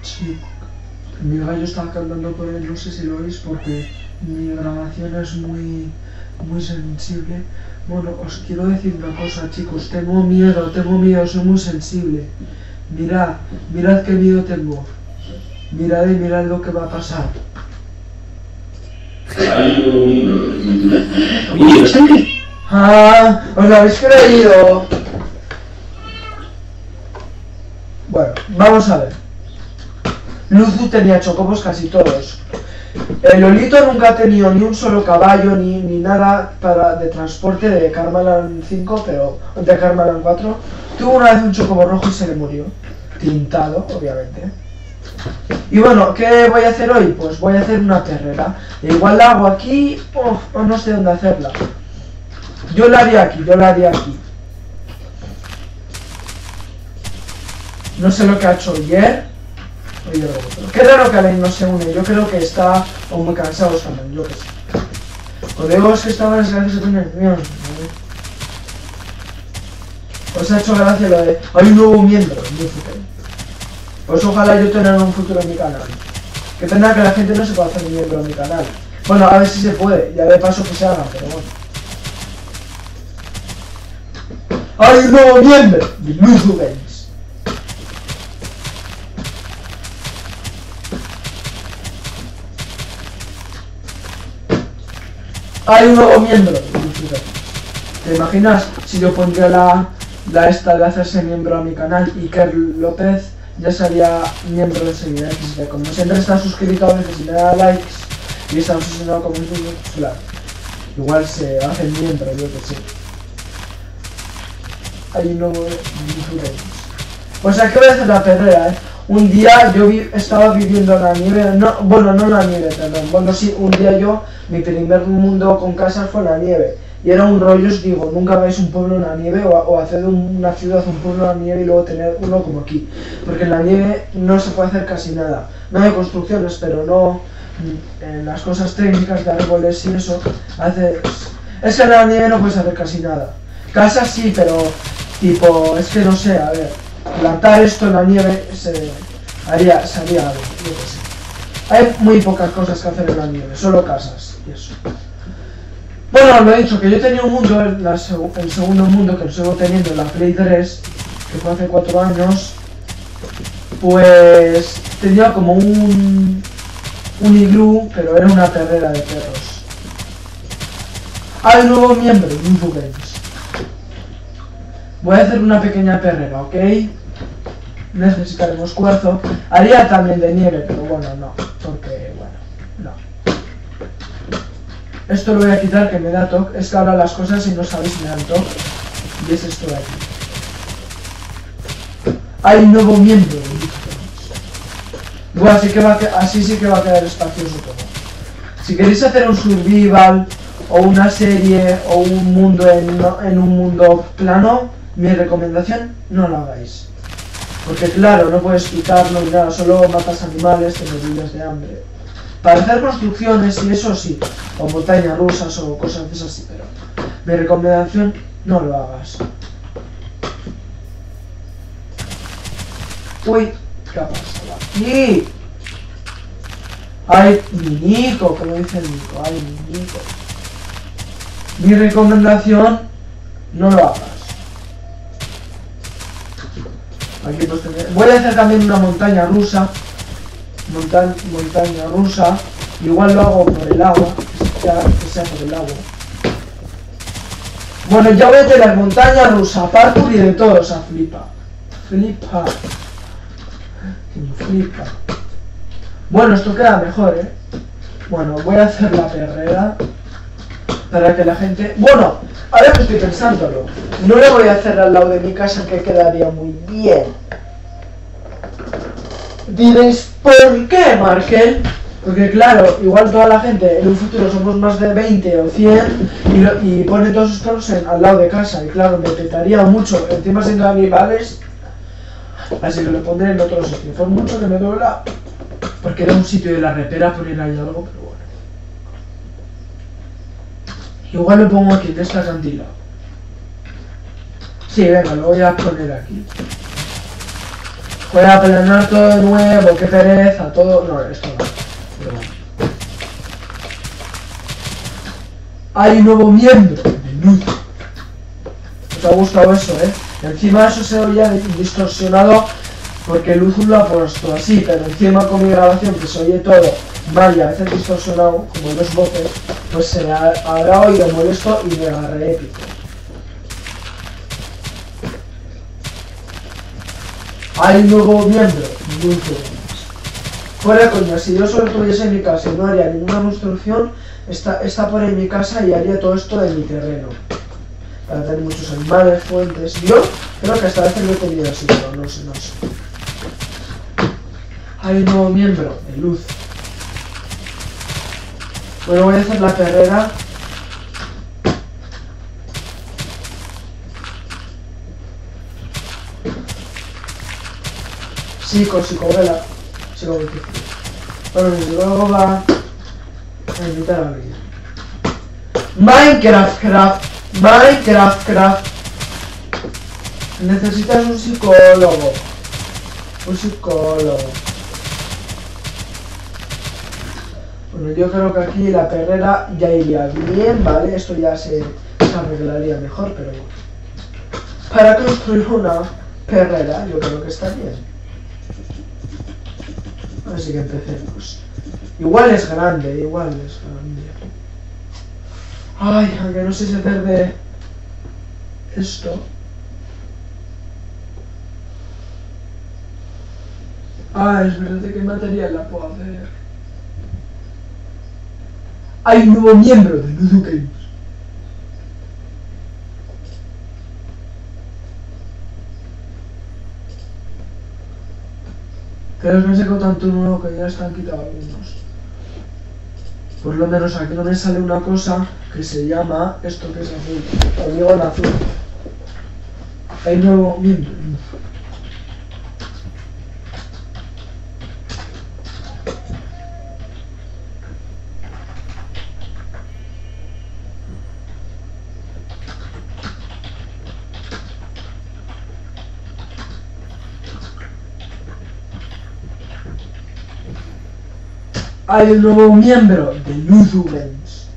Sí. Mi gallo está cantando por él, no sé si lo oís porque mi grabación es muy sensible. Bueno, os quiero decir una cosa, chicos, tengo miedo, soy muy sensible. Mirad qué miedo tengo. Mirad lo que va a pasar. ¡Ah! ¡Os lo habéis creído! Bueno, vamos a ver. Luzu tenía chocobos casi todos. El Lolito nunca ha tenido ni un solo caballo ni nada de transporte de Karmaland 5, pero de Karmaland 4. Tuvo una vez un chocobo rojo y se le murió. Tintado, obviamente. Y bueno, ¿qué voy a hacer hoy? Pues voy a hacer una perrera. Igual la hago aquí o no sé dónde hacerla. Yo la haría aquí. No sé lo que ha hecho ayer. Qué raro que Alain no se une. Yo creo que está muy cansado también, yo que sé. Os digo es que estaba gracias a tener. Os ha hecho gracia lo de. Hay un nuevo miembro en mi futuro. Pues ojalá yo tenga un futuro en mi canal. Que pena que la gente no se pueda hacer miembro en mi canal. Bueno, a ver si se puede. Ya de paso que se haga, pero bueno. ¡Hay un nuevo miembro de Luzu Games! ¡Hay un nuevo miembro de Luzu Games! ¿Te imaginas si yo pondría la esta de hacerse miembro a mi canal y Iker López ya sería miembro enseguida? Como siempre está suscrito a veces y me da likes y está obsesionado con mis vídeos, pues claro. Igual se hace miembro, yo que sé. Hay un nuevo o sea, que voy a hacer la perrera, Un día yo estaba viviendo en la nieve, no en la nieve, perdón. Bueno, sí, un día mi primer mundo con casas fue en la nieve. Y era un rollo, os digo, nunca veis un pueblo en la nieve o hacer una ciudad, un pueblo en la nieve y luego tener uno como aquí. Porque en la nieve no se puede hacer casi nada. No hay construcciones, pero no en las cosas técnicas de árboles y eso, es que en la nieve no puedes hacer casi nada. Casas sí, pero tipo, es que no sé, a ver, plantar esto en la nieve se haría algo, yo qué sé. Hay muy pocas cosas que hacer en la nieve, solo casas y eso. Bueno, lo he dicho, que yo tenía un mundo, el segundo mundo que lo sigo teniendo en la Play 3, que fue hace 4 años, pues tenía como un iglú, pero era una perrera de perros. Hay un nuevo miembro de Luzu Games. Voy a hacer una pequeña perrera, ¿ok? Necesitaremos cuarzo. Haría también de nieve, pero bueno, no. Porque, bueno, no. Esto lo voy a quitar que me da toque. Es que ahora las cosas, si no sabéis, me dan toque. Y es esto de aquí. Hay un nuevo miembro. Bueno, así sí que va a quedar espacioso todo. Si queréis hacer un survival o una serie o un mundo en un mundo plano, mi recomendación, no lo hagáis. Porque claro, no puedes quitarlo ni nada, solo matas animales, te morirás de hambre. Para hacer construcciones y eso sí, o montañas rusas o cosas de esas sí, pero mi recomendación, no lo hagas. Uy, ¿qué ha pasado aquí? Ay, mi Nico, como dice el Nico, ay, mi Nico. Mi recomendación, no lo hagas. Aquí pues voy a hacer también una montaña rusa. Montaña rusa. Igual lo hago por el agua. Que sea por el agua. Bueno, ya voy a tener montaña rusa, parkour y de todo, o sea, flipa. Flipa. Bueno, esto queda mejor, Bueno, voy a hacer la perrera. Para que la gente... Bueno, ahora que estoy pensándolo, no le voy a hacer al lado de mi casa, que quedaría muy bien. Diréis, ¿por qué, Markel? Porque claro, igual toda la gente en un futuro somos más de 20 o 100 y pone todos sus perros al lado de casa. Y claro, me petaría mucho, encima siendo animales. Así que lo pondré en otro sitio. Por mucho que me duela, porque era un sitio de la repera poner ahí algo, pero bueno. Igual lo pongo aquí, en esta acantilado. Sí, venga, lo voy a poner aquí. Voy a aplanar todo de nuevo, qué pereza, todo... No, esto no. Pero bueno. Hay un nuevo miembro de luz. ¿Os ha gustado eso, Encima eso se oía distorsionado porque Luz lo ha puesto así, pero encima con mi grabación que se oye todo mal y a veces distorsionado, como los voces, pues se habrá oído molesto y mega re épico. Hay un nuevo miembro, Luz. Fuera coña, si yo solo estuviese en mi casa y no haría ninguna construcción, está por en mi casa y haría todo esto de mi terreno. Para tener muchos animales, fuentes. Yo creo que hasta a veces lo he tenido así, pero no sé. Hay un nuevo miembro de Luz. Bueno, voy a hacer la perrera. Psicovela. Bueno, y luego va a invitar a alguien. Minecraft. Necesitas un psicólogo. Bueno, yo creo que aquí la perrera ya iría bien, ¿vale? Esto ya se arreglaría mejor, pero para construir una perrera yo creo que está bien. Así que empecemos. Igual es grande. Ay, aunque no sé si hacer de esto. Es verdad, ¿de qué material la puedo hacer? Hay un nuevo miembro de Luzu Games. Pero no sé con tanto nuevo que ya están quitados algunos. Por lo menos aquí no me sale una cosa que se llama esto que es azul. Lo digo en azul. Hay nuevo miembro. Hay un nuevo miembro de Luzu Games.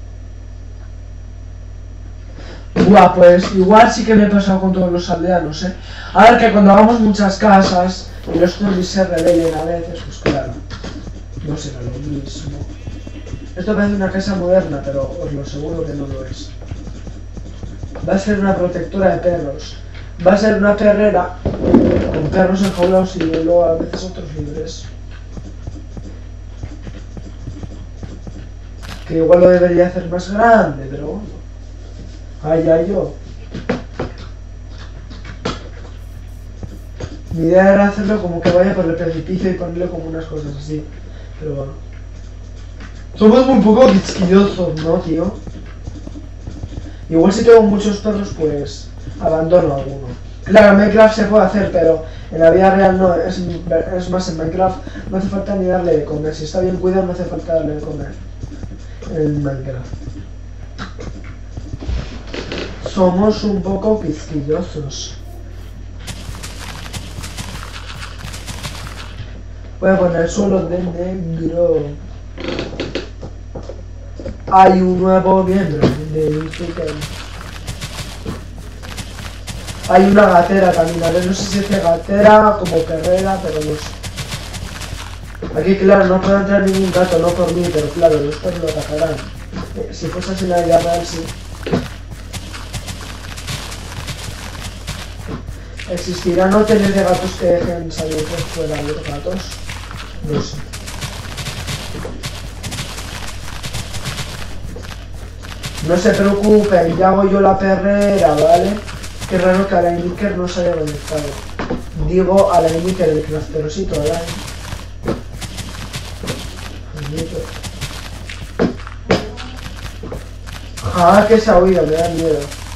Buah, pues igual sí que me he pasado con todos los aldeanos, A ver, que cuando hagamos muchas casas y los zombies se rebelen a veces, pues claro, no será lo mismo. Esto parece una casa moderna, pero os lo aseguro que no lo es. Va a ser una protectora de perros. Va a ser una perrera con perros enjaulados y luego a veces otros libres. Que igual lo debería hacer más grande, pero bueno. Allá yo. Mi idea era hacerlo como que vaya por el precipicio y ponerle como unas cosas así. Pero bueno. Somos muy poco quisquillosos, ¿no, tío? Igual si tengo muchos perros, pues abandono alguno. Claro, en Minecraft se puede hacer, pero en la vida real no. Es más, en Minecraft no hace falta ni darle de comer. Si está bien cuidado, no hace falta darle de comer. En Minecraft. Somos un poco quisquillosos. Voy a poner suelo de negro. Hay un nuevo miembro de YouTube. Hay una gatera también, a ver, no sé si es gatera como perrera, pero no sé. Aquí, claro, no puede entrar ningún gato, no por mí, pero claro, los perros lo atacarán. Si fuese así la vida real, sí. ¿Existirán hoteles de gatos que dejen salir por fuera los gatos? No sé. No se preocupen, ya hago yo la perrera, ¿vale? Qué raro que Alainiker no se haya conectado. Digo Alainiker el crafterosito, ¿verdad? Que se ha oído, me da miedo.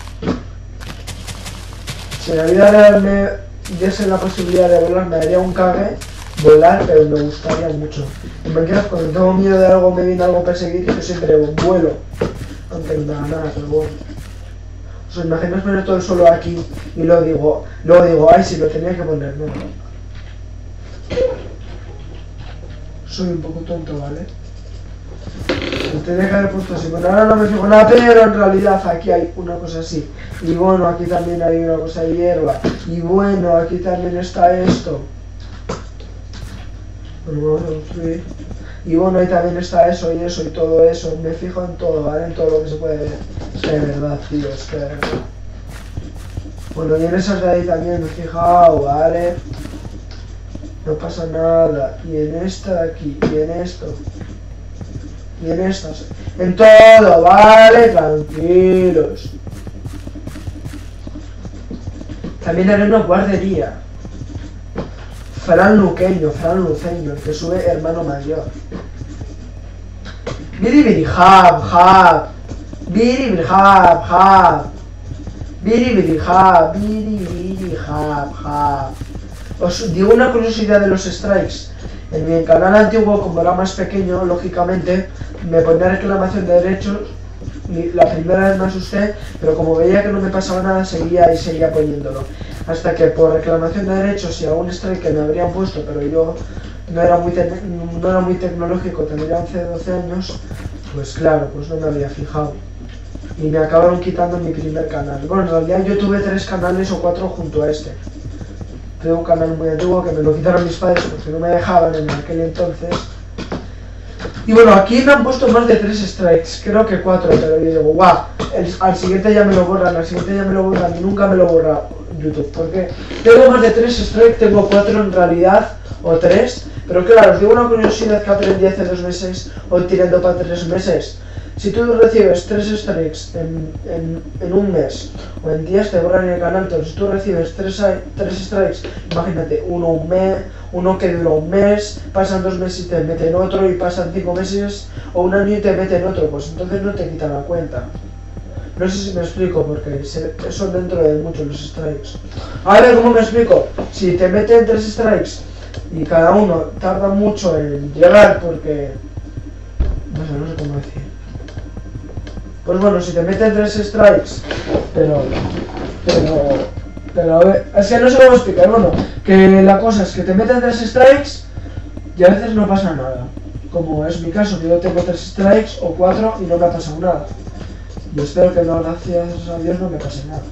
Si en la vida real me diese la posibilidad de volar, me daría un cague volar, pero me gustaría mucho. En Minecraft, cuando tengo miedo de algo, me viene algo perseguir, yo siempre vuelo. Aunque no me da nada, pero bueno. ¿Os imagináis poner todo el suelo aquí y luego digo, ay, si lo tenía que poner, no. soy un poco tonto, ¿vale? Me tenía que haber puesto así. Bueno, ahora no me fijo nada, pero en realidad aquí hay una cosa así. Y bueno, aquí también hay una cosa de hierba. Y bueno, aquí también está esto. Bueno, vamos a construir. Y bueno, ahí también está eso y eso y todo eso. Me fijo en todo, ¿vale? En todo lo que se puede ver. Es que de verdad, tío, es que de verdad. Bueno, y en esas de ahí también me he fijado, ¿vale? No pasa nada. Y en esta de aquí, y en esto. Y en estas. En todo, ¿vale? Tranquilos. También haré una guardería. Fran Luqueño, Fran Luceño, el que sube hermano mayor. Biri hab, hab. Biri hab, hab. Biri hab, biri hab, hab. Os digo una curiosidad de los strikes. En mi canal antiguo, como era más pequeño, lógicamente, me ponía reclamación de derechos. La primera vez me asusté, pero como veía que no me pasaba nada, seguía y seguía poniéndolo. Hasta que por reclamación de derechos y algún strike que me habrían puesto, pero yo no era muy tecnológico, tendría 11 12 años, pues claro, pues no me había fijado. Y me acabaron quitando mi primer canal. Bueno, en realidad yo tuve 3 canales o 4 junto a este. Tuve un canal muy antiguo que me lo quitaron mis padres porque no me dejaban en aquel entonces. Y bueno, aquí me han puesto más de 3 strikes, creo que 4, pero yo digo, guau, al siguiente ya me lo borran, al siguiente ya me lo borran y nunca me lo borra YouTube, porque tengo más de 3 strikes, tengo 4 en realidad, o 3, pero claro, os digo una curiosidad que aprendí hace 2 meses, o tirando para 3 meses. Si tú recibes 3 strikes en un mes, o en días te borran el canal, pero si tú recibes 3 strikes, imagínate, uno que dura un mes, pasan 2 meses y te meten otro, y pasan 5 meses, o un año y te meten otro, pues entonces no te quitan la cuenta. No sé si me explico, porque son dentro de muchos los strikes. A ver, ¿cómo me explico? Si te meten 3 strikes, y cada uno tarda mucho en llegar, porque... no sé cómo decir. Pues bueno, si te meten 3 strikes, pero a ver, es que no sé cómo explicar, bueno, que la cosa es que te meten 3 strikes y a veces no pasa nada. Como es mi caso, que yo tengo 3 strikes o 4 y no me ha pasado nada. Y espero que no, gracias a Dios, no me pase nada.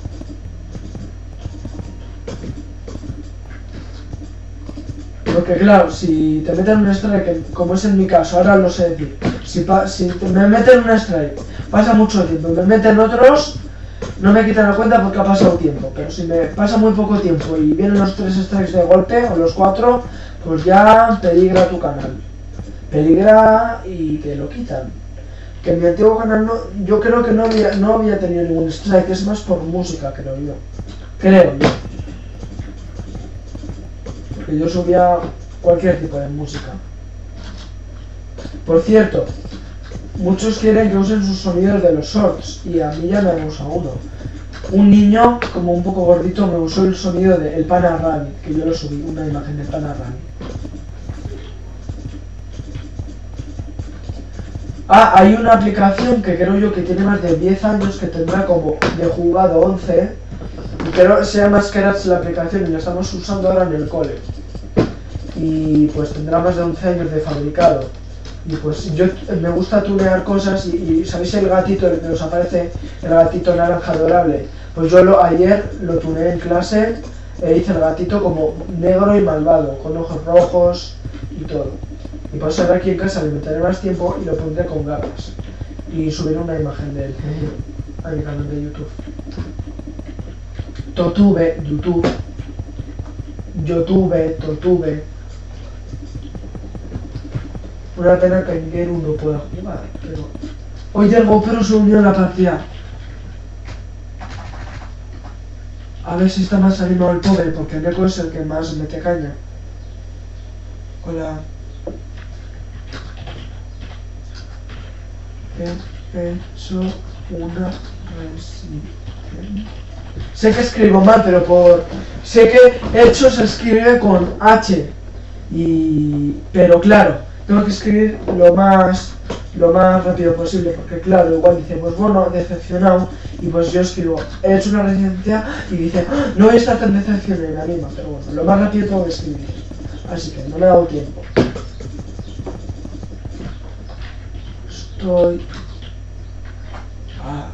Porque claro, si te meten un strike, como es en mi caso, ahora lo sé decir, si me meten un strike, pasa mucho tiempo, y me meten otros, no me quitan la cuenta porque ha pasado tiempo, pero si me pasa muy poco tiempo y vienen los 3 strikes de golpe, o los 4, pues ya peligra tu canal. Peligra y te lo quitan. Que en mi antiguo canal yo creo que no había tenido ningún strike, es más por música, creo yo. Porque yo subía cualquier tipo de música. Por cierto, muchos quieren que usen sus sonidos de los shorts, y a mí ya me usa uno. Un niño, como un poco gordito, me usó el sonido de El Pana Rabbit, que yo lo subí, una imagen del Pana Rabbit. Ah, hay una aplicación que creo yo que tiene más de 10 años, que tendrá como de jugado 11, y creo que se llama Scratch la aplicación, y la estamos usando ahora en el cole. Y pues tendrá más de 11 años de fabricado. Y pues yo me gusta tunear cosas, y ¿sabéis el gatito el que os aparece, el gatito naranja adorable? Pues yo ayer lo tuneé en clase, e hice el gatito como negro y malvado, con ojos rojos y todo. Y por eso ahora aquí en casa le meteré más tiempo y lo pondré con gafas. Y subiré una imagen de él a mi canal de YouTube. Totube. Una pena que en Geru no pueda jugar, pero... Oye, el GoPro se unió a la partida. A ver si está más animado el pobre, porque Neko es el que más mete caña. Hola. Hecho una resistencia. Sé que escribo mal, pero sé que hecho se escribe con H. Pero claro, tengo que escribir lo más rápido posible, porque claro, igual dice, pues bueno, decepcionado, y pues yo escribo, he hecho una resistencia, y dice, no voy a estar tan decepcionado en la misma, pero bueno, lo más rápido tengo que escribir. Así que no me ha dado tiempo. estoy... Ah.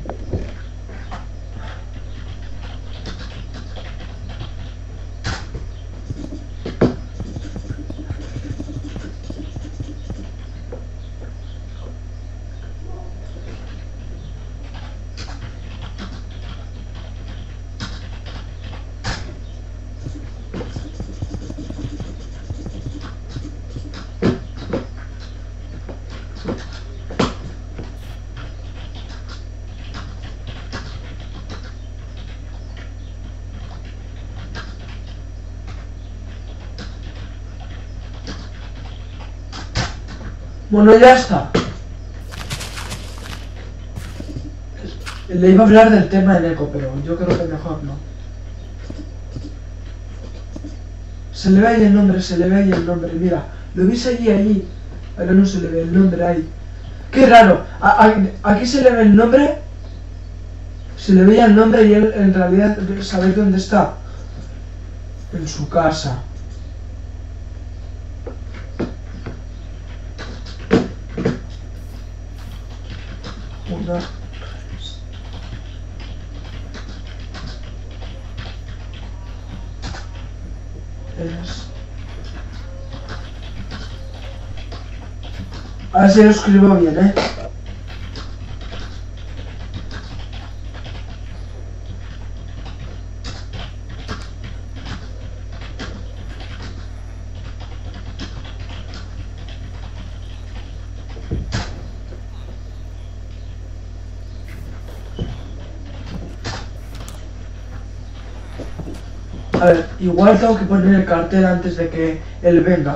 Bueno, ya está. Le iba a hablar del tema del eco, pero yo creo que mejor no. Se le ve ahí el nombre, se le ve ahí el nombre. Mira, lo veis allí. Ahora no se le ve el nombre ahí. Qué raro. Aquí se le ve el nombre. Se le veía el nombre y él en realidad, ¿sabéis dónde está? En su casa. Una... Es... A ver si lo escribo bien, ¿eh? A ver, igual tengo que poner el cartel antes de que él venga.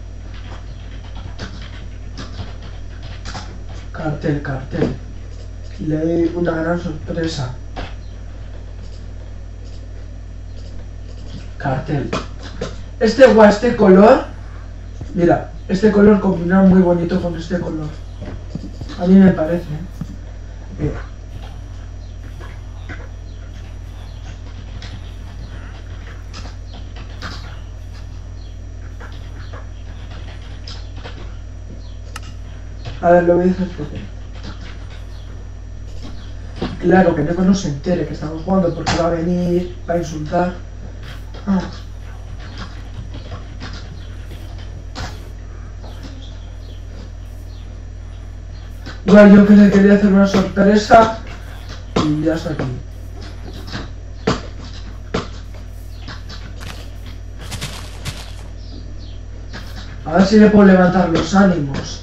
Cartel. Y le doy una gran sorpresa. Cartel. Este color, mira, este color combina muy bonito con este color. A mí me parece. A ver, lo voy a hacer porque... Claro, que Neko no se entere que estamos jugando porque va a venir, va a insultar. Ah. Igual yo que le quería hacer una sorpresa y ya está aquí. A ver si le puedo levantar los ánimos.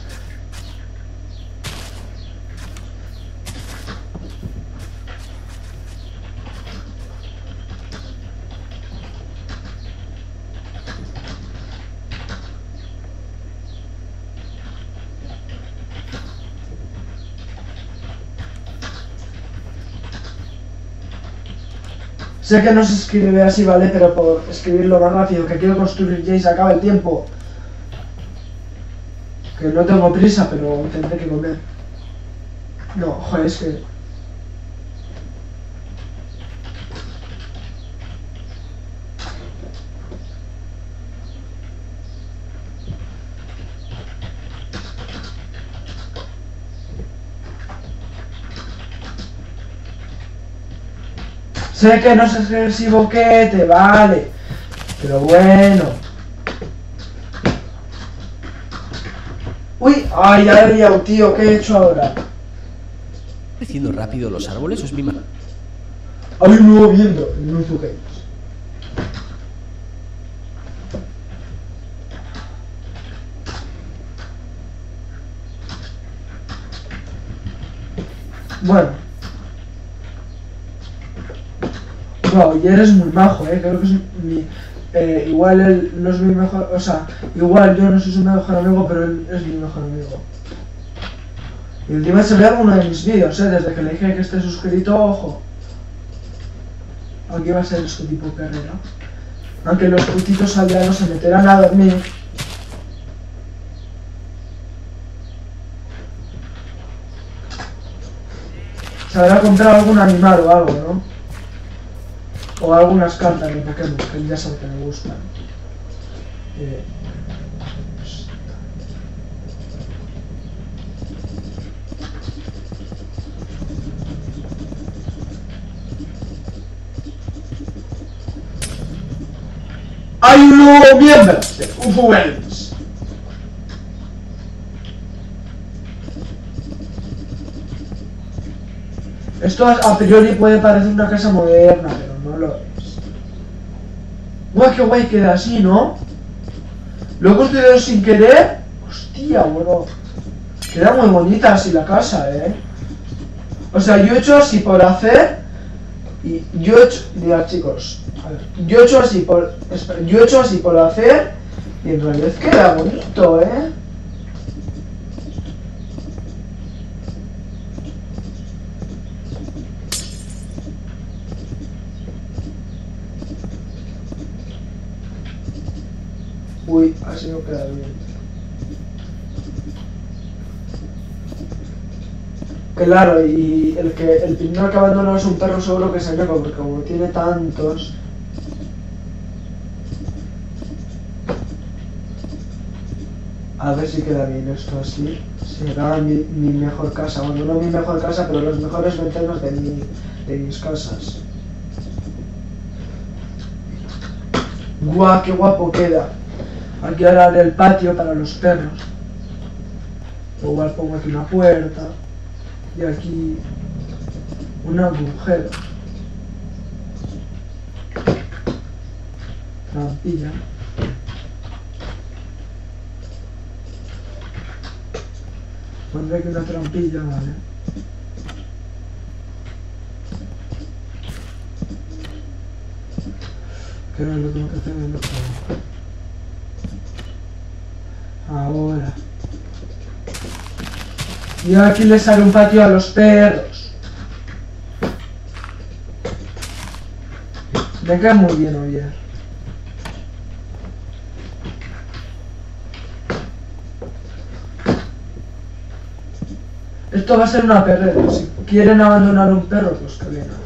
Sé que no se escribe así, ¿vale? Pero por escribirlo más rápido, que quiero construir ya y se acaba el tiempo. Que no tengo prisa, pero tendré que comer. No, joder, es que... Sé que no es excesivo que te vale, pero bueno. Uy, ay, ya he liado, tío, ¿qué he hecho ahora? ¿Creciendo rápido los árboles o es mi mano? Hay un nuevo viento en Nuzu Games. Bueno. Wow, y eres muy majo, creo que es mi... igual él no es mi mejor... O sea, igual yo no soy su mejor amigo, pero él es mi mejor amigo. Y encima se ve alguno de mis vídeos, desde que le dije que esté suscrito, ojo. Aquí va a ser este tipo de carrera. Aunque los putitos aldeanos se meterán a dormir. Se habrá comprado algún animal o algo, ¿no? O algunas cartas de Pokémon, que ya sabe que me gustan. ¡Hay un nuevo miembro de UFO Games! Esto a priori puede parecer una casa moderna, pero no lo es. ¡Guau, qué guay queda así!, ¿no? Lo he construido sin querer. Hostia, bueno. Queda muy bonita así la casa, O sea, yo he hecho así por hacer. Y yo he hecho. Mirad, chicos. A ver. Yo he hecho así por. Espera, yo he hecho así por hacer. Y en realidad queda bonito, Uy, así no queda bien. Claro, y el primero que abandona es un perro seguro que se enoja, porque como tiene tantos... A ver si queda bien esto así. Será mi mejor casa. Bueno, no mi mejor casa, pero los mejores ventanas de mis casas. ¡Guau, qué guapo queda! Aquí ahora haré el patio para los perros. Igual pongo aquí una puerta. Y aquí un agujero. Trampilla. Pondré aquí una trampilla, vale. Que no lo tengo que hacer en otro. Ahora. Y aquí les haré un patio a los perros. Me cae muy bien Oyer. Esto va a ser una perrera. Si quieren abandonar un perro, pues que vengan.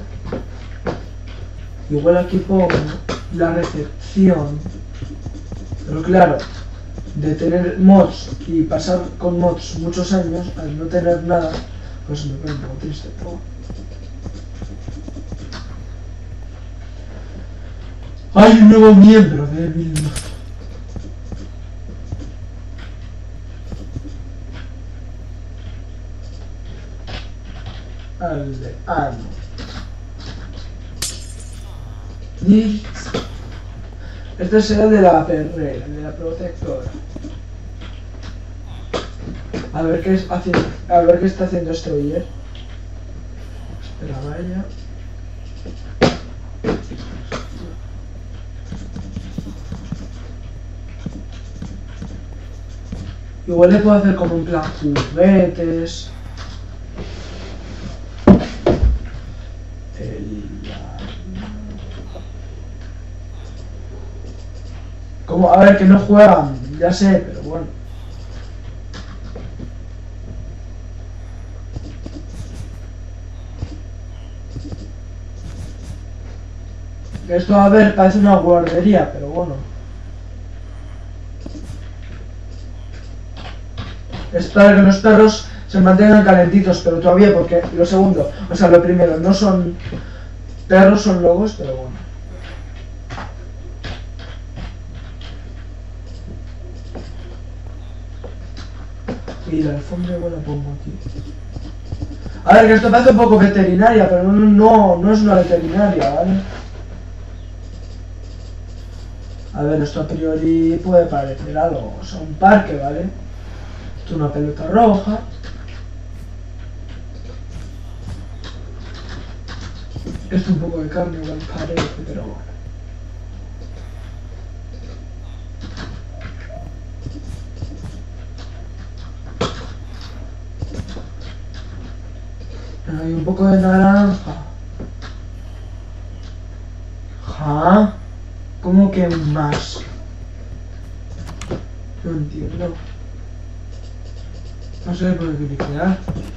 Igual aquí pongo la recepción. Pero claro, de tener mods y pasar con mods muchos años, al no tener nada, pues me pone un poco triste, pero... ¡Hay un nuevo miembro de Vilma! Aldeano. Y... este será de la perrera, de la protectora. A ver qué es haciendo, a ver qué está haciendo este Oyer. Espera, vaya. Igual le puedo hacer como un plan juguetes. Como, a ver, que no juegan, ya sé, pero bueno. Esto, a ver, parece una guardería, pero bueno. Es para que los perros se mantengan calentitos, pero todavía, porque lo segundo, o sea, lo primero, no son perros, son lobos, pero bueno. Y la alfombra igual la pongo aquí. A ver, que esto parece un poco veterinaria, pero no es una veterinaria, ¿vale? A ver, esto a priori puede parecer algo, o sea, un parque, ¿vale? Esto es una pelota roja. Esto es un poco de carne, igual parece, pero bueno. Hay un poco de naranja. ¿Ja? ¿Cómo que más? No entiendo. No sé por qué cliquear.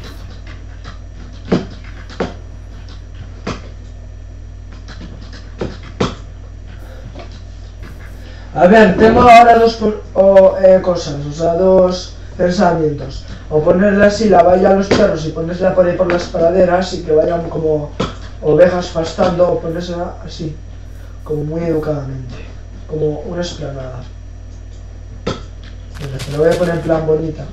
A ver, tengo ahora dos cosas, o sea, dos pensamientos. O ponerle así la valla a los perros y ponérsela por ahí por las praderas y que vayan como ovejas pastando, o ponérsela así, como muy educadamente. como una explanada. Venga, te lo voy a poner en plan bonita.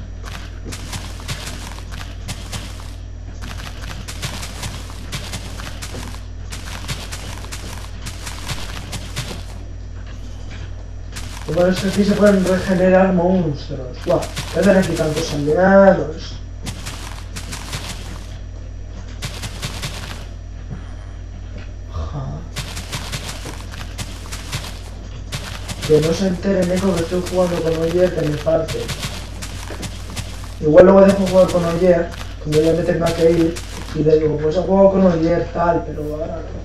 Y bueno, es que aquí se pueden regenerar monstruos. Guau, voy a tener aquí tantos aldeanos. Que no se entere Neko que estoy jugando con Oyer, que me parte. Igual luego dejo jugar con Oyer, cuando ya me tenga que ir, y le digo, pues he jugado con Oyer tal, pero ahora no.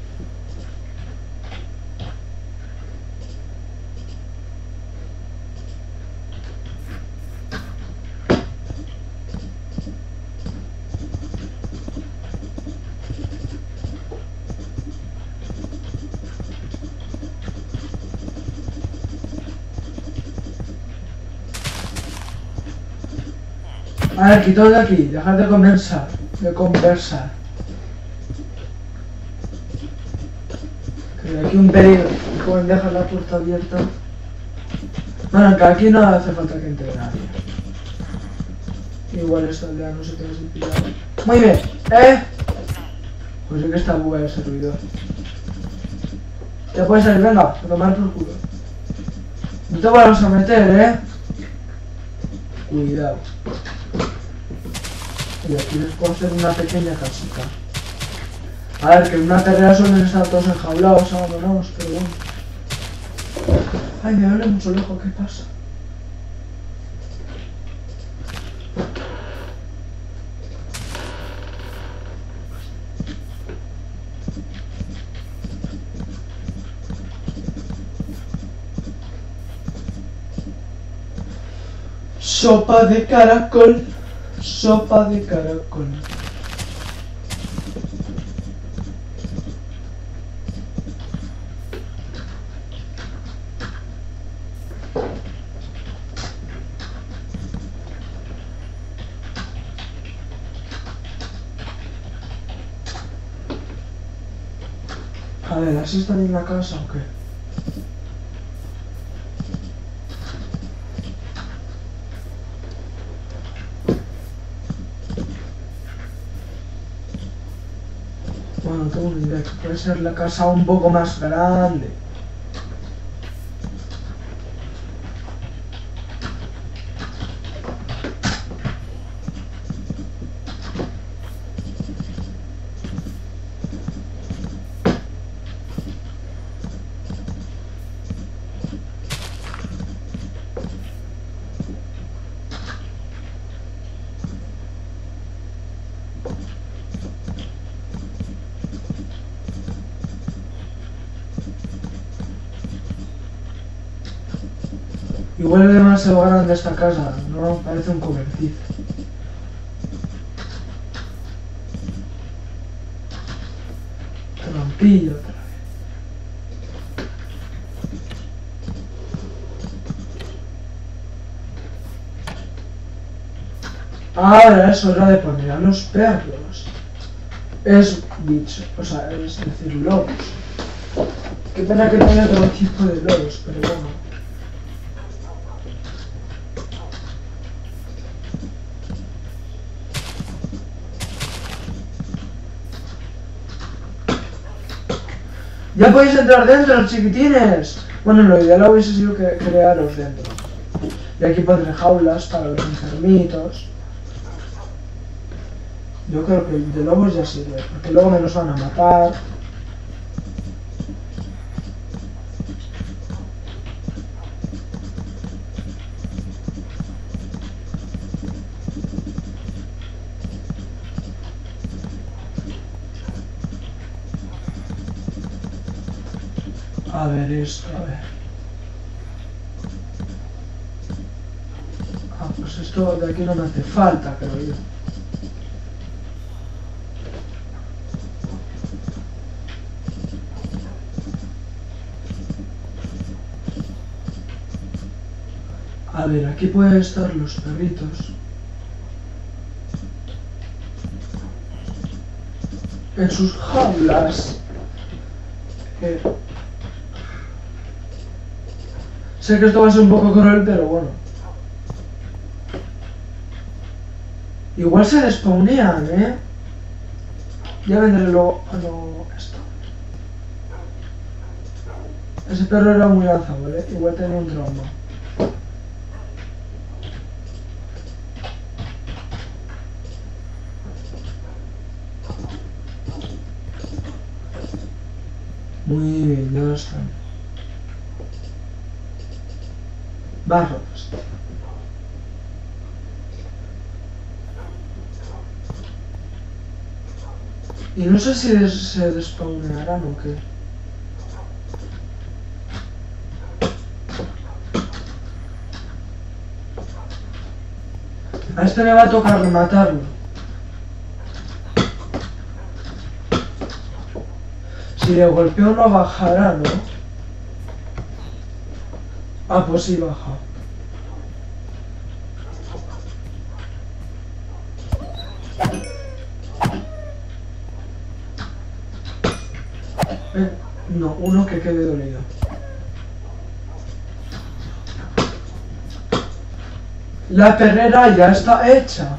A ver, quitaos de aquí, dejad de conversar, Que hay aquí un peligro, joven, deja la puerta abierta. Bueno, que aquí no hace falta que entre nadie. Igual esta aldea no se queda sin pillar. Muy bien, pues sí que está buena ese ruido. Ya puedes salir, venga, a tomar por culo. No te vayas a meter, Cuidado. Y aquí les puedo hacer una pequeña casita. A ver, que en una terrera suelen estar todos enjaulados, abandonados, pero bueno. Ay, me duele mucho el ojo, ¿qué pasa? Sopa de caracol. Sopa de caracol. A ver, ¿así están en la casa o qué? Bueno, tengo una idea, que puede ser la casa un poco más grande. Igual es demasiado grande esta casa, ¿no? Parece un cobertizo. Trampillo otra vez. Ahora es hora de poner a los perros. Es bicho, o sea, es decir, lobos. Qué pena que no haya otro tipo de lobos, pero bueno. ¡Ya podéis entrar dentro, chiquitines! Bueno, lo ideal hubiese sido que crearos dentro. Y aquí pondré jaulas para los enfermitos. Yo creo que el de lobos ya sirve, porque luego me los van a matar. A ver esto, a ver. Ah, pues esto de aquí no me hace falta, creo yo. A ver, aquí pueden estar los perritos. En sus jaulas. Sé que esto va a ser un poco cruel, pero bueno. Igual se despawnean, ¿eh? Ya vendré luego a lo... esto. Ese perro era muy lanzable, ¿eh? Igual tenía un trauma. Muy bien, ya están. Barros. Y no sé si se despawnearán o qué. A este me va a tocar matarlo. Si le golpeo no bajará, ¿no? Ah, pues sí baja. No, uno que quede dolido. La perrera ya está hecha.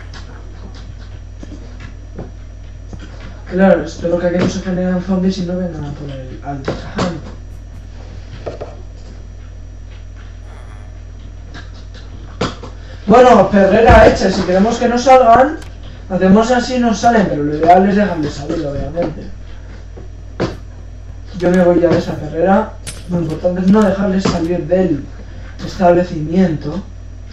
Claro, espero que aquí no se generen zombies y no vengan a por el al Hunt. Bueno, perrera hecha. Si queremos que no salgan, hacemos así y nos salen, pero lo ideal es dejarles salir, obviamente. Yo me voy ya de esa perrera. Lo importante es no dejarles salir del establecimiento.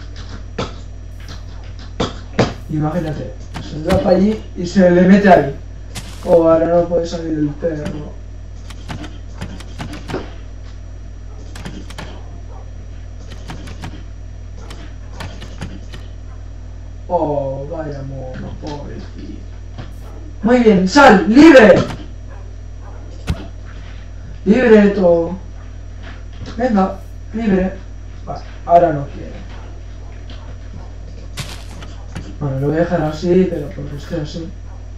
Imagínate, se va para allí y se le mete ahí. Oh, ahora no puede salir el perro. Oh, vaya mono, pobrecito. Muy bien, sal, libre. Libre todo. Venga, libre. Vale, ahora no quiere. Bueno, lo voy a dejar así, pero porque esté así.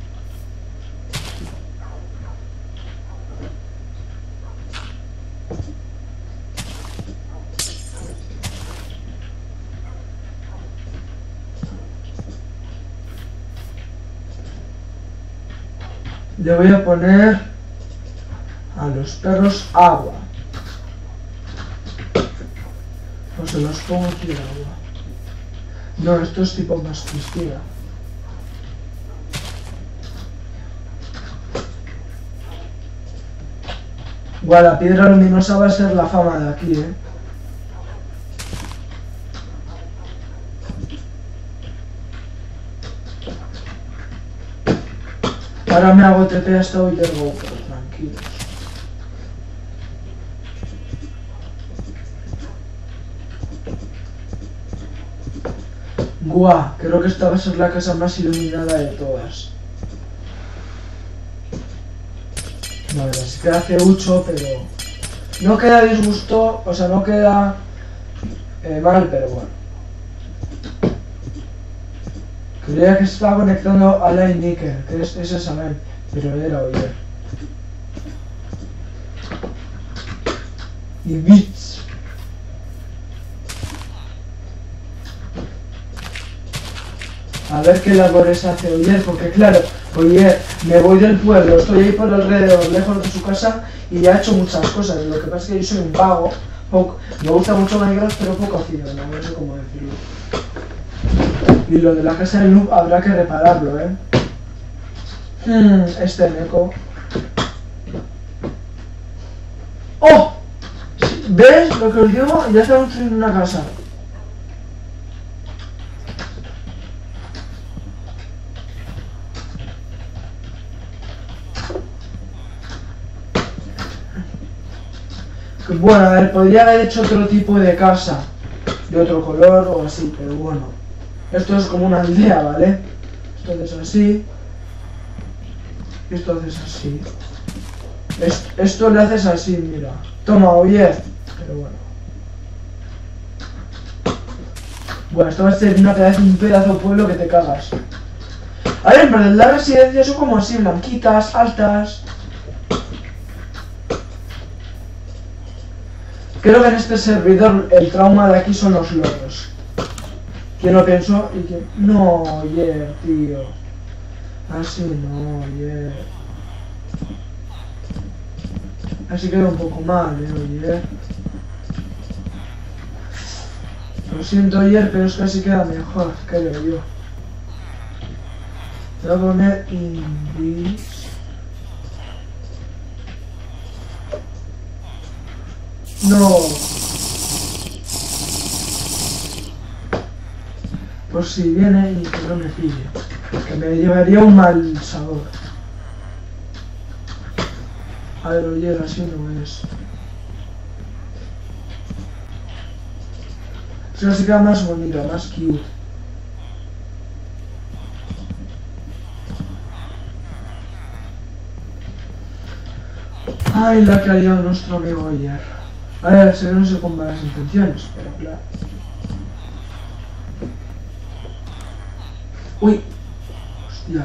Le voy a poner a los perros agua. O se los pongo aquí el agua. No, esto es tipo más piscina. Igual la piedra luminosa va a ser la fama de aquí, ¿eh? Ahora me hago TP hasta hoy del GoPro, tranquilos. Guau, creo que esta va a ser la casa más iluminada de todas. Vale, sí que hace mucho, pero... no queda disgusto, o sea, no queda mal, pero bueno. Creía que se estaba conectando a Line Nickel, que es esa vez, pero era Oyer. Y Beats. A ver qué labores hace Oyer, porque claro, Oyer, me voy del pueblo, estoy ahí por alrededor, lejos de su casa, y ya ha hecho muchas cosas. Lo que pasa es que yo soy un vago, me gusta mucho Minecraft, pero poco hacía, no sé cómo decirlo. Y lo de la casa del noob habrá que repararlo, ¿eh? Este meco. ¡Oh! ¿Ves lo que os digo? Ya estamos construyendo una casa. Bueno, a ver, podría haber hecho otro tipo de casa. De otro color o así, pero bueno. Esto es como una aldea, ¿vale? Esto haces así. Esto haces así. Esto le haces así, mira. Toma, oye. Pero bueno. Bueno, esto va a ser un pedazo de pueblo que te cagas. A ver, pero las residencias son como así, blanquitas, altas. Creo que en este servidor el trauma de aquí son los loros. ¿Quién lo pensó? Y que no, yeah, tío. Así no, yeah. Así queda un poco mal, oye. Lo siento, Yer, pero es que así queda mejor, creo yo. Voy a poner Invis. No. Por si viene y que no me pille. Que me llevaría un mal sabor. A ver, oye, así no es. Eso sí queda más bonito, más cute. Ay, la que ha liado nuestro amigo ayer. A ver, se no sé con malas intenciones, pero claro. Uy. Hostia.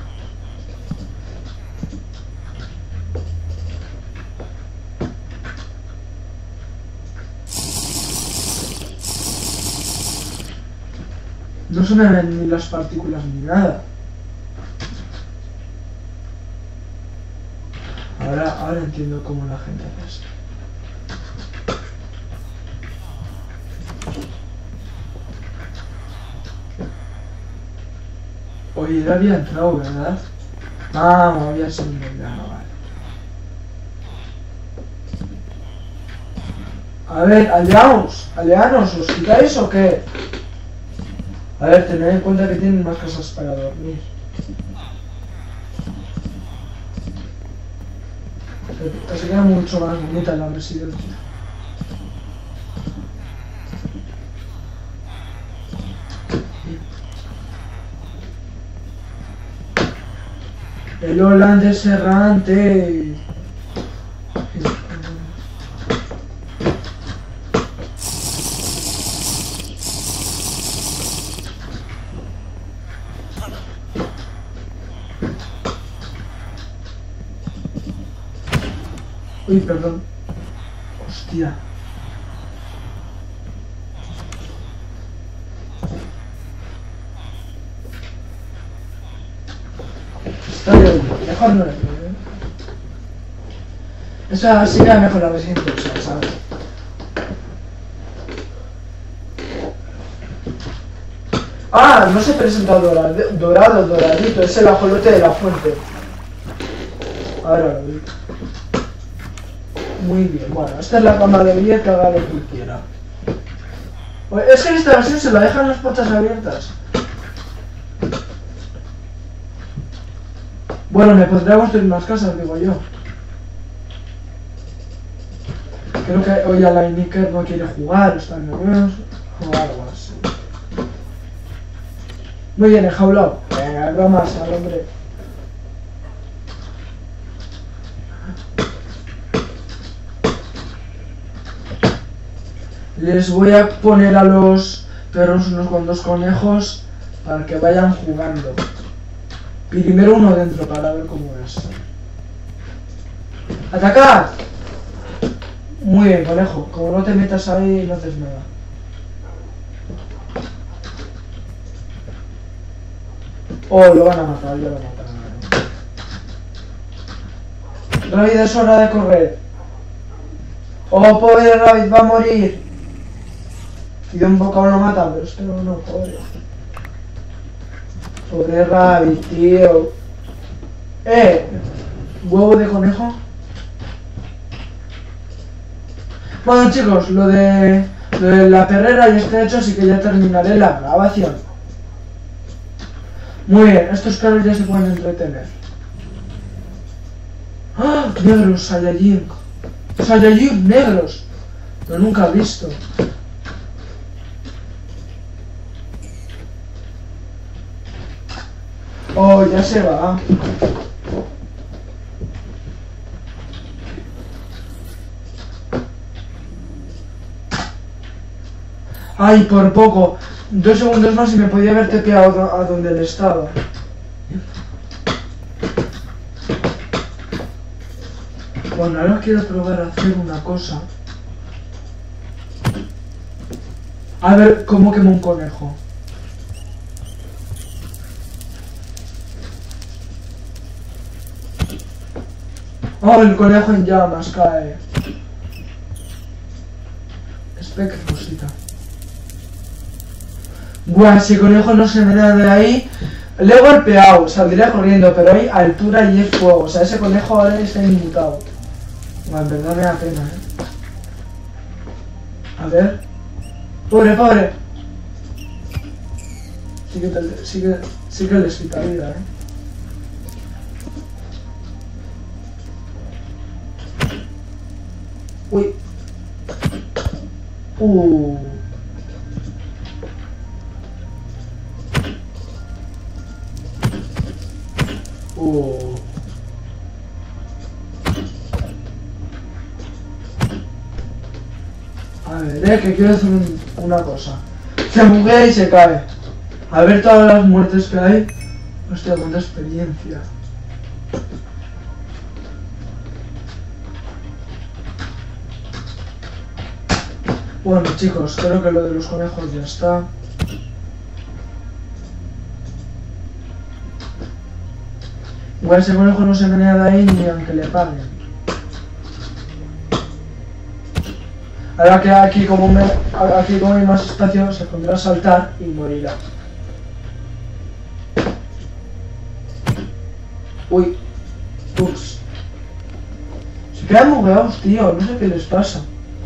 No se me ven ni las partículas ni nada. Ahora entiendo cómo la gente hace esto. Oye, ya había entrado, ¿verdad? Ah, me había sido un vegano, vale. A ver, aldeanos, ¿os quitáis o qué? A ver, tened en cuenta que tienen más casas para dormir. Se queda mucho más bonita la residencia. El holandés errante. Uy, perdón. Hostia. Está bien, mejor no le digo, ¿eh? Esa sí queda mejor la residencia, ¿sabes? Ah, no se presenta doradito, es el ajolote de la fuente. Ahora lo vi. Muy bien, bueno, esta es la cama de Biel, que haga lo que quiera. Es que en esta versión se la dejan las puertas abiertas. Bueno, me podría construir más casas, digo yo. Creo que hoy a la Iniker no quiere jugar, está nervioso o algo así. Muy bien, enjaulado. Venga, bromas al hombre. Les voy a poner a los perros unos cuantos conejos para que vayan jugando. Primero uno dentro para ver cómo es. ¡Atacad! Muy bien, conejo. Como no te metas ahí, no haces nada. Oh, lo van a matar, ya lo matan. Rabbit, es hora de correr. Oh, pobre Rabbit, va a morir. Y de un bocado lo mata, pero es que no, pobre. Pobre Rabbit, tío. Huevo de conejo. Bueno, chicos, lo de la perrera ya está hecho, así que ya terminaré la grabación. Muy bien, estos caros ya se pueden entretener. ¡Ah! Negros, Saiyajin. Saiyajin negros. Lo nunca he visto. Oh, ya se va. Ay, por poco. 2 segundos más y me podía haber tepeado a donde él estaba. Bueno, ahora quiero probar a hacer una cosa. A ver, ¿cómo quemo un conejo? Oh, el conejo en llamas cae. Espectrosita. Buah, si el conejo no se me da de ahí, le he golpeado, saldría corriendo, pero hay altura y es fuego. O sea, ese conejo ahora está inmutado. Bueno, en verdad me da pena, A ver. Pobre, pobre. Sí que les quita vida, Uy. A ver, que quiero hacer una cosa. Se buguea y se cae. A ver todas las muertes que hay. Hostia, cuánta experiencia. Bueno, chicos, creo que lo de los conejos ya está. Igual ese conejo no se menea de ahí ni aunque le paguen. Ahora que aquí como hay más espacio, se pondrá a saltar y morirá. Uy. Ups. Se quedan bugueados, tío. No sé qué les pasa.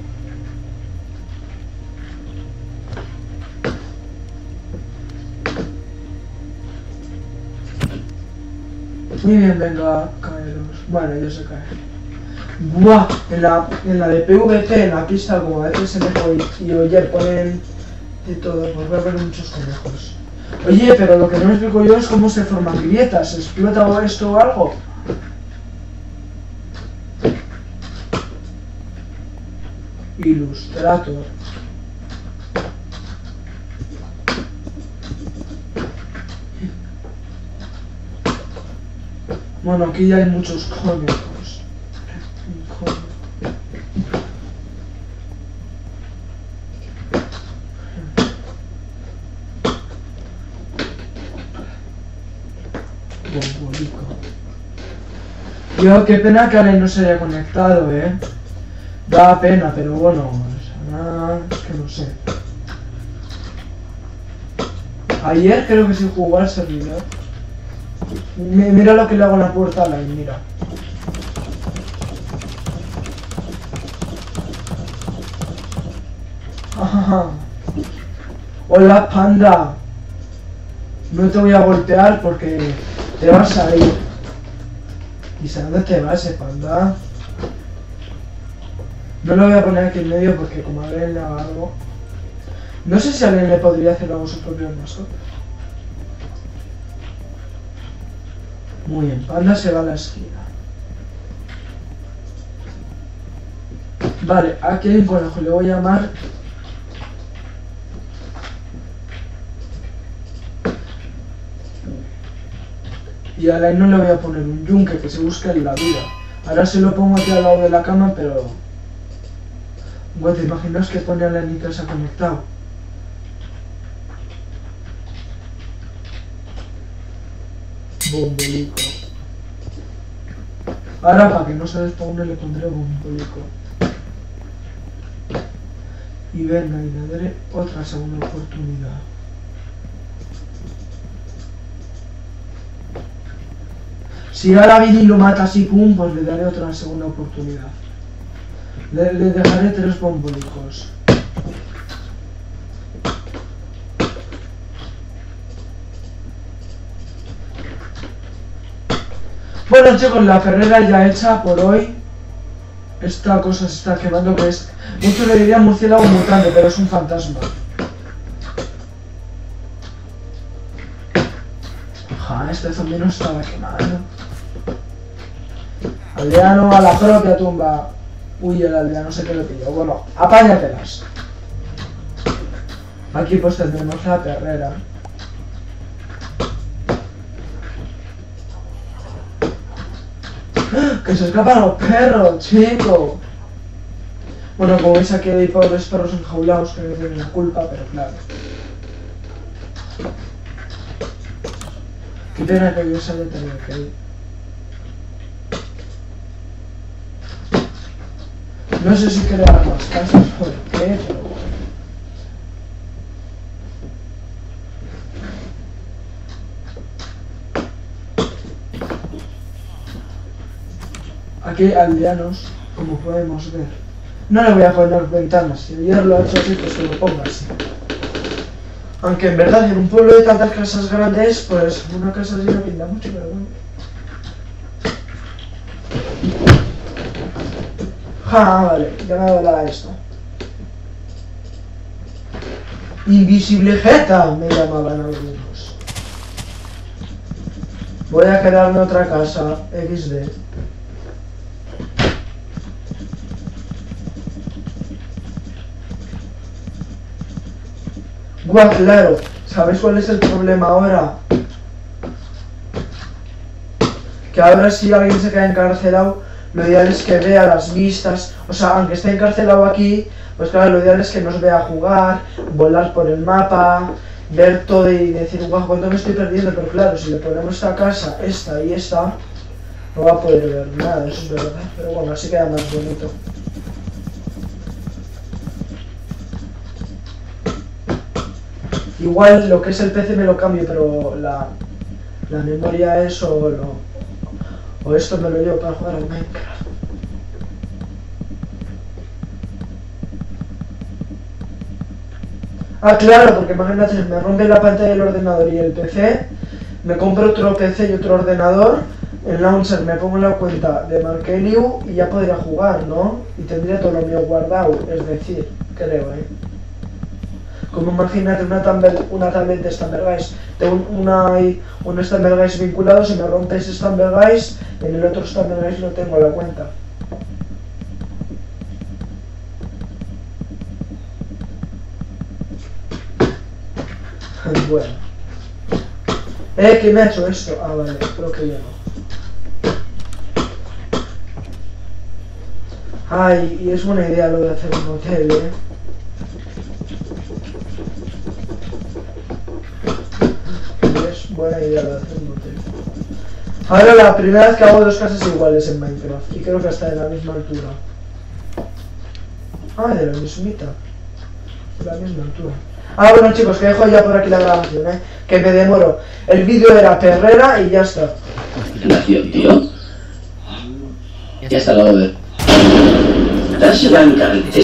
Muy bien, venga, caeros. Bueno, ya se cae. Buah, en la de PvP, en la pista, como a veces se me y Oyer ponen de todo, pues va a haber muchos conejos. Oye, pero lo que no me explico yo es cómo se forman grietas. ¿Se explota esto o algo? Illustrator. Bueno, aquí ya hay muchos conejos. Yo, qué pena que Ale no se haya conectado, Da pena, pero bueno, es que no sé. Ayer creo que sí jugó al servidor. Mira lo que le hago en la puerta a la mira. Hola, panda. No te voy a golpear porque te vas a ir. ¿Y sabes dónde te vas, panda? No lo voy a poner aquí en medio porque como a alguien le haga algo... No sé si a alguien le podría hacer algo a su propio mascota. Muy bien, panda se va a la esquina. Vale, aquí hay un conejo, le voy a llamar... Y a la no le voy a poner un yunque que se busque en la vida. Ahora se lo pongo aquí al lado de la cama, pero... Bueno, ¿te imaginas que pone a la Nika se ha conectado? Bombolico. Ahora para que no se despawne le pondré bombolico. Y venga, y le daré otra segunda oportunidad. Si ahora viene y lo mata así, pum, pues le daré otra segunda oportunidad. Le dejaré 3 bombolicos. Bueno chicos, la carrera ya hecha por hoy. Esta cosa se está quemando, que es... Muchos le dirían murciélago mutante, pero es un fantasma. Ja, este zombie no estaba quemando. Aldeano a la propia tumba. Uy, el aldeano se quedó pillo. Bueno, apáñatelas. Aquí pues tendremos la perrera. ¡Que se escapan los perros, chico! Bueno, como veis aquí hay pobres perros enjaulados que no tienen la culpa, pero claro. Qué pena que yo se haya tenido que ir. No sé si crear más casas por qué, pero bueno. Aquí hay aldeanos, como podemos ver. No le voy a poner ventanas, si ayer lo ha hecho así, pues que lo ponga así. Aunque en verdad en un pueblo de tantas casas grandes, pues una casa así no pinta mucho, pero bueno. Vale, ya me va esto. Invisible Jeta, me llamaban algunos. Voy a quedarme otra casa, XD. Guau, claro, ¿sabéis cuál es el problema ahora? Que ahora si alguien se queda encarcelado, lo ideal es que vea las vistas, o sea, aunque esté encarcelado aquí, pues claro, lo ideal es que nos vea jugar, volar por el mapa, ver todo y decir, guau, cuánto me estoy perdiendo, pero claro, si le ponemos esta casa, esta y esta, no va a poder ver nada, eso es verdad, pero bueno, así queda más bonito. Igual lo que es el PC me lo cambio, pero la memoria es o esto me lo llevo para jugar al Minecraft. Ah, claro, porque imagínate, me rompe la pantalla del ordenador y el PC, me compro otro PC y otro ordenador, en Launcher me pongo la cuenta de Markeliu y ya podría jugar, ¿no? Y tendría todo lo mío guardado, es decir, creo, Como imagínate una tablet de Stumberguys, tengo un Stumberguys vinculado, si me rompes Stumberguys, en el otro Stumberguys no tengo la cuenta. Bueno. ¿Quién me ha hecho esto? Ah, vale, creo que ya no. Ay, y es buena idea lo de hacer un hotel, Es buena idea lo de hacer un hotel. Ahora la primera vez que hago dos casas iguales en Minecraft, y creo que hasta de la misma altura. Ah, de la mismita. De la misma altura. Ah, bueno chicos, que dejo ya por aquí la grabación, que me demoro. El vídeo era perrera y ya está. Imaginación, tío. Ya está, lo voy a ver.